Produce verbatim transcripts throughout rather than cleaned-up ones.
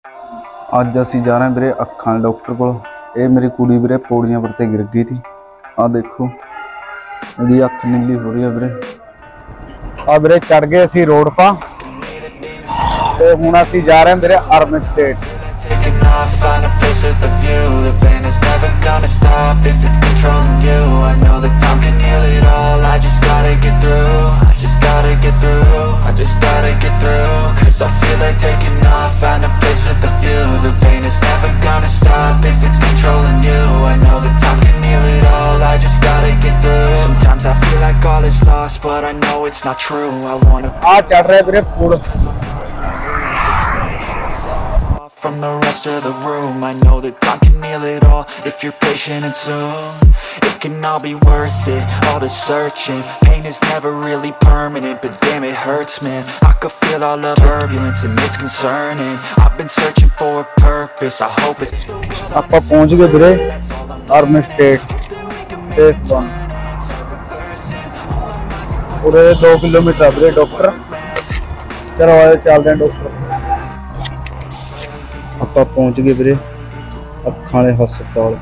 अज असी जा रहे हैं वीरे अखां डॉक्टर को। ये मेरी कुड़ी वीरे पौड़ियां पर ते गिर गई थी। आ देखो मेरी अख नीली हो रही है वीरे। आ वीरे चढ़ गए असी रोड पा ते हुण असी जा रहे हैं वीरे army state. I feel like taking off, find a place with a view. The pain is never gonna stop if it's controlling you. I know that time can heal it all, I just gotta get through. Sometimes I feel like all is lost, but I know it's not true. I wanna आ चढ़ रहे वीरे पुल from the rest of the room. I know that time can heal it all if you're patient and soon it can all be worth it, all the searching. Pain is never really permanent, but damn it hurts, man. I could feel all the turbulence and it's concerning. I've been searching for a purpose, I hope it's ਆਪਾਂ ਪਹੁੰਚ ਗਏ ਵੀਰੇ army state face one. पूरे दो kilometre ਵੀਰੇ doctor. चलो आए चलते हैं डॉक्टर। ਆਪਾਂ पहुंच गए ਵੀਰੇ ਅੱਖਾਂ ਵਾਲੇ ਹਸਪਤਾਲ।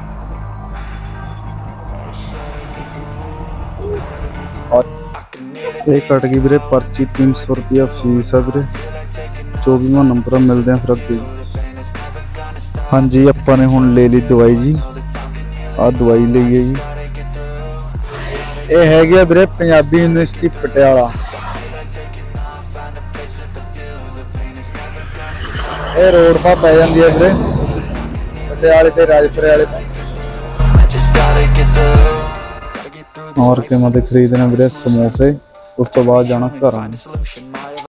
ये कट गई वीरे पर्ची तीन सौ रुपया फीस है वीरे। चौबीवा नंबर मिलते हैं फिर अगे। हाँ जी अपा ने हुण ले ली दवाई जी। आ दवाई ली है जी। ये है वीरे पंजाबी यूनिवर्सिटी पटियाला। ये रोड पर पै जाती है वीरे पटियाले ते राजपुरे वाले। और के मत खरीदने वीरे समोसे, उस तो बाद जाना घर।